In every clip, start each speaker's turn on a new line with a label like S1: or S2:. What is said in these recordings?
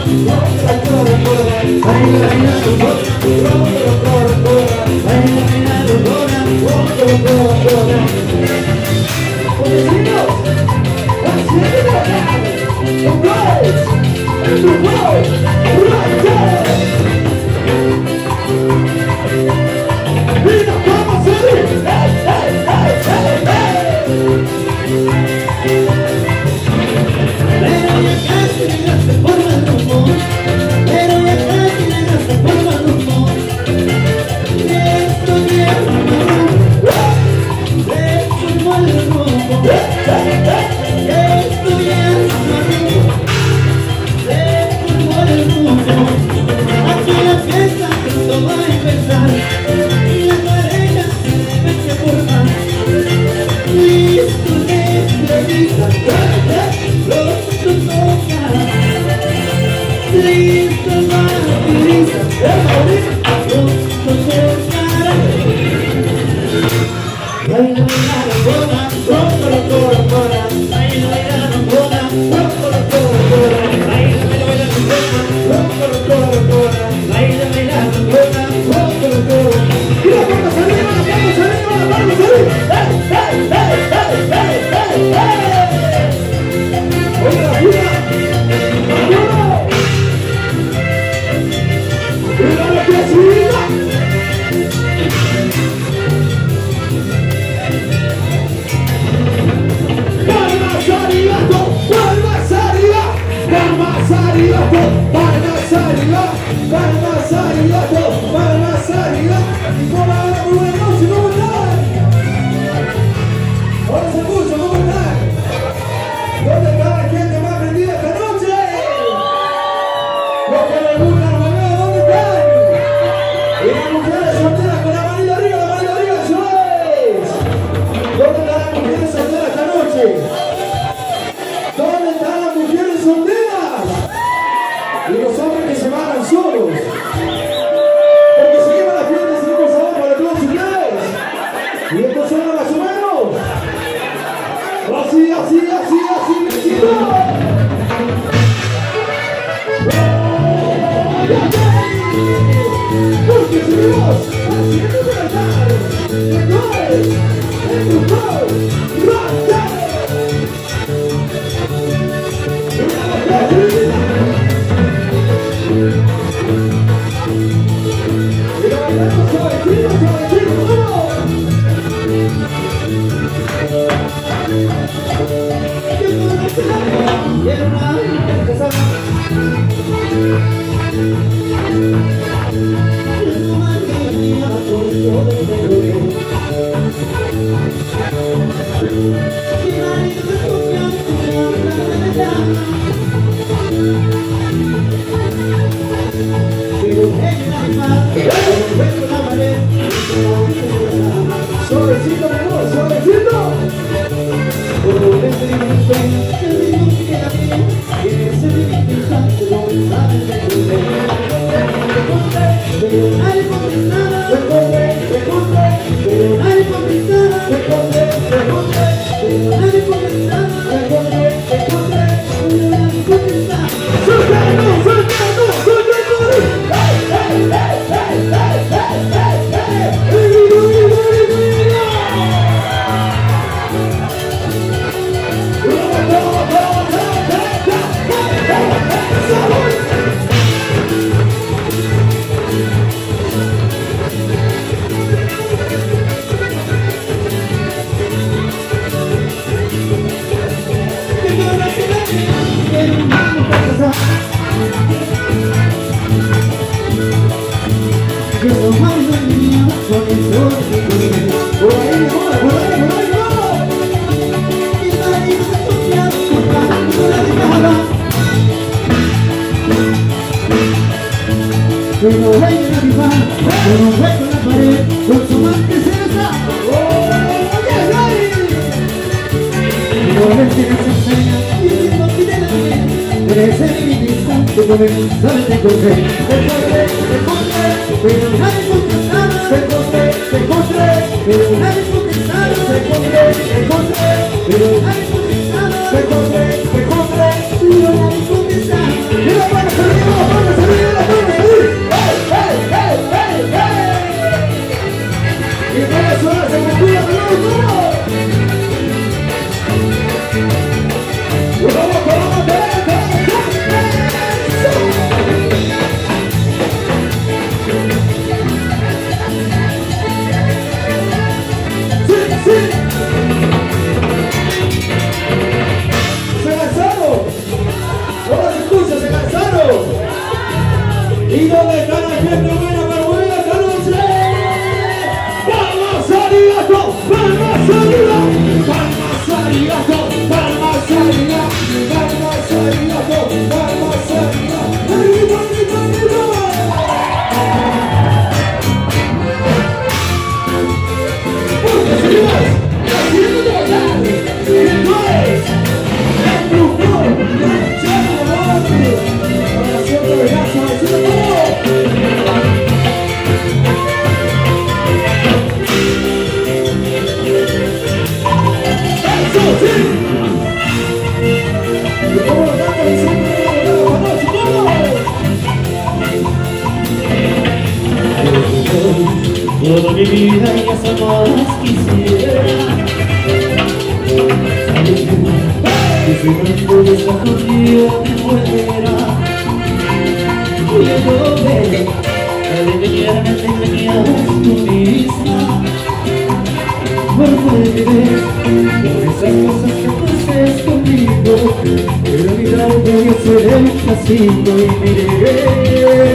S1: Pero nadie contestaba. ¿Y dónde está la gente buena para volver esta noche? ¡Palmas arigato! ¡Palmas arigato! ¡Palmas arigato! ¡Palmas arigato! ¡Palmas arigato! ¡Palmas arigato! ¡Arriba, arriba, arriba! ¡Porque señores! ¡Haciendo de votar! ¡Entonces! ¡El grupo! ¡La charla! ¡Ahora siempre verás!
S2: Toda mi vida ya jamás quisiera que si no puedes algún día me muera. Luego de engañarme te engañas tú misma. Porque vives por esas cosas que tú haces conmigo. Pero mira, voy a hacer el casino y miré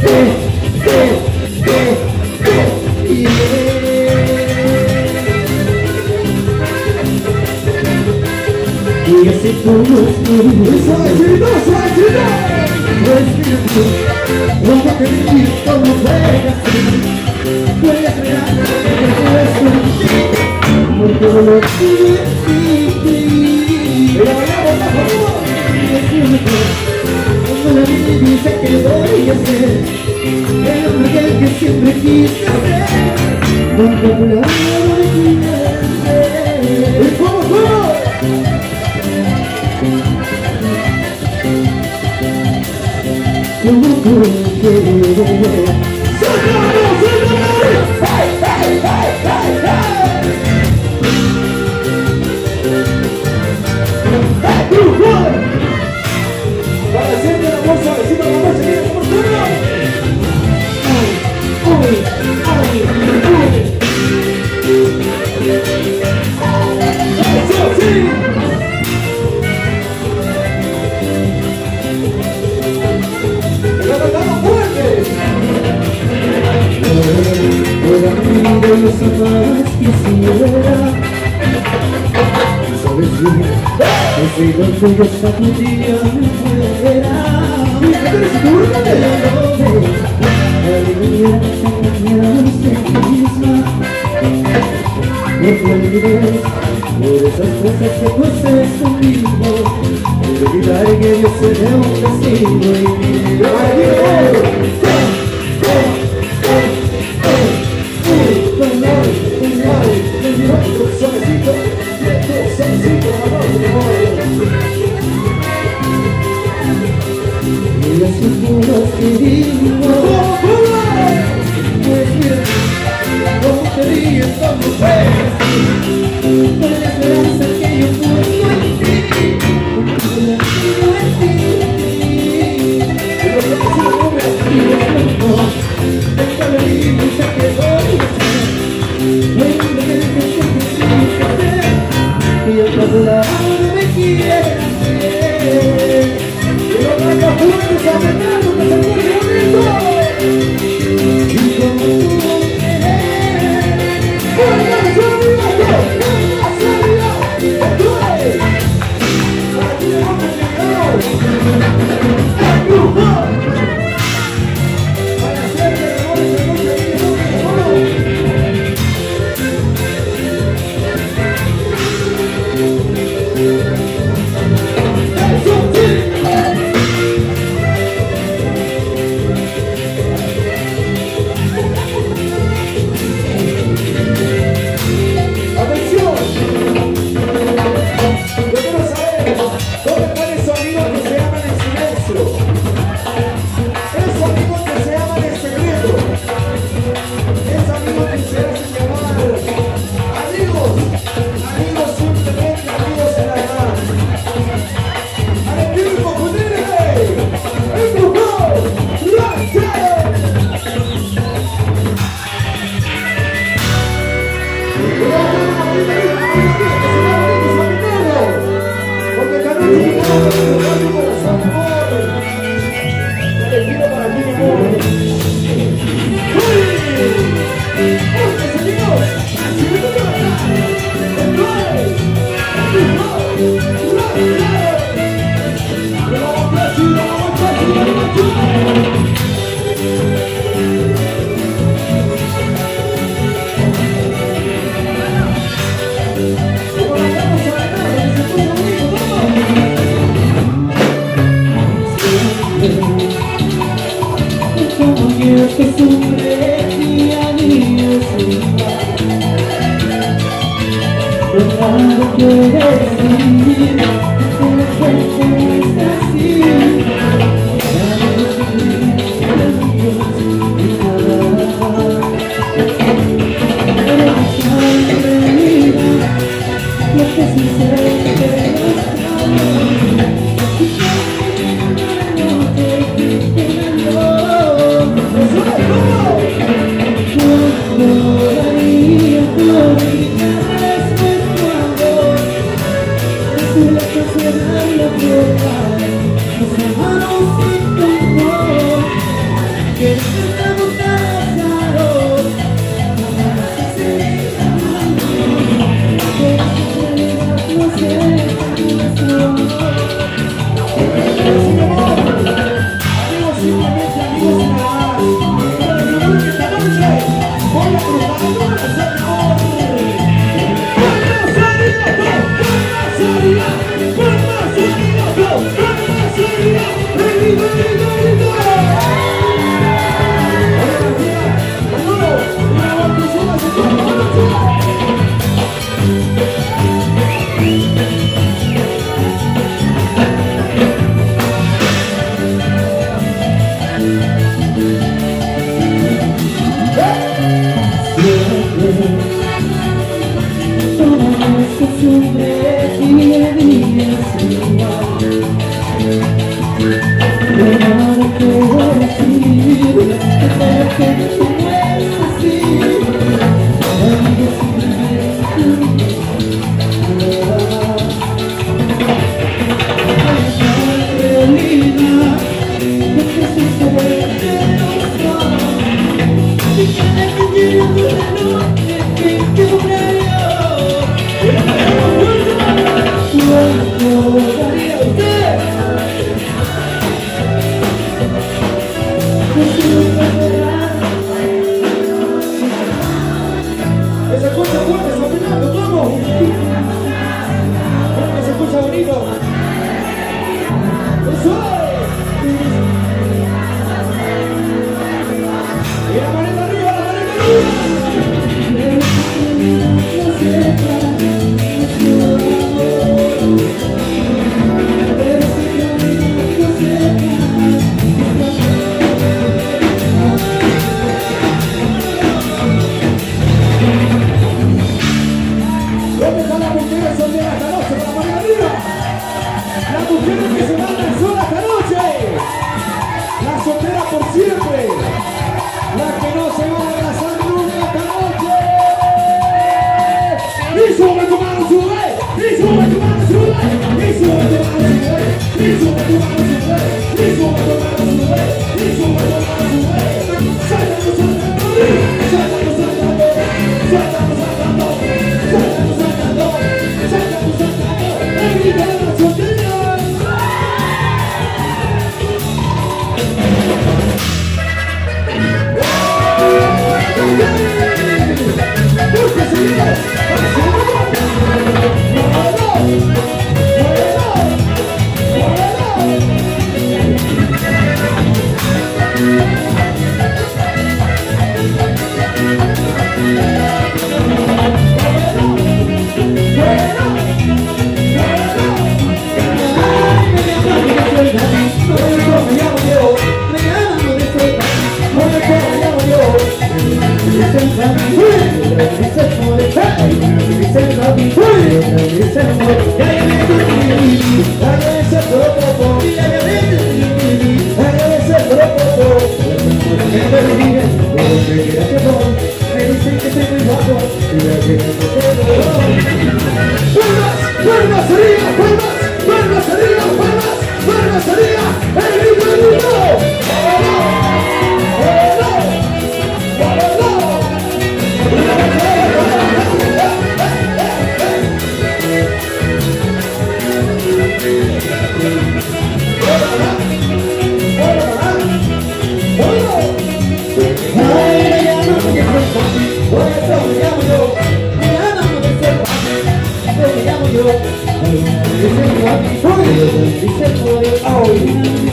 S2: y así como estoy suavecito, suavecito respirando, cuando te vi como juegas voy a esperar porque no lo pero bailamos por favor cuando la vida dice que voy a ser el hombre que siempre quise ser cuando la vida ¡y cómo fue! Como tú quieres ¡Sácalo, sácalo! ¡Hey, hey, hey, hey, hey! ¡Hey, tú, boy! Para siempre la voz suavecita, la voz seguida como suena. ¡Ay, ay, ay! ¡Eso sí! Toda mi vida yo jamás quisiera. Sabes bien, que si no tuyo hasta tu día me fuera. Alegría te engañaste tú misma. No te olvides por esas cosas que tú haces conmigo. Olvidar que yo seré un destino y mi
S1: Suavecito, suavecito,
S2: y las figuras que digo, pues mira, como te ríes cuando juegas, con la esperanza que yo pongo en ti, con la tengo en ti. Y los ojos se mueven y los ojos, déjame vivir, sé que voy a ser, no hay un bebé que siempre quise ser, y el otro lado me quiere hacer.
S1: pero no hay apuntes a meter porque se pone bonito.
S2: Y como tú quieres,
S1: ¡Palmas arigato! ¡Palmas arigato!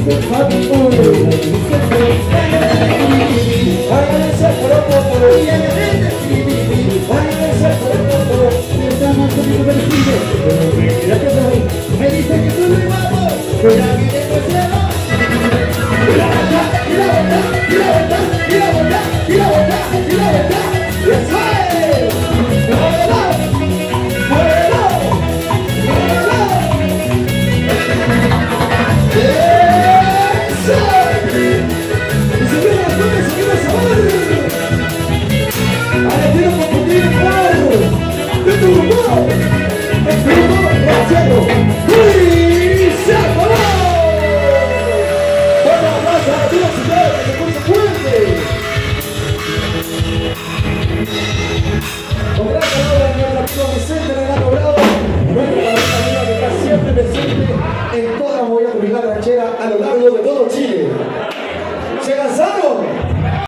S2: Me dice que tú me guapo, pero a mí me considero. Y la vuelta, y la vuelta, y la vuelta, y la vuelta, y la vuelta, y la vuelta. ¡Eso es! ¡Muévelo! ¡Muévelo! ¡Muévelo! ¡Eso! ¡Y se queda la puta, se queda el sabor! ¡Ahora quiero confundir el cuadro! ¡De tu rumbo! ¡El rumbo! ¡El cielo! ¡Uy! ¡Se acabó! Con gran palabra, mi amigo Vicente Renato Bravo, nuestra amiga que está siempre presente